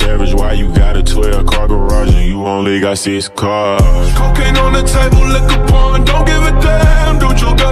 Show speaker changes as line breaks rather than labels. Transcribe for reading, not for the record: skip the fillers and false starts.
savage, why you got a 12-car garage and you only got 6 cars?
Cocaine on the table, liquor pouring, don't give a damn. Dude, you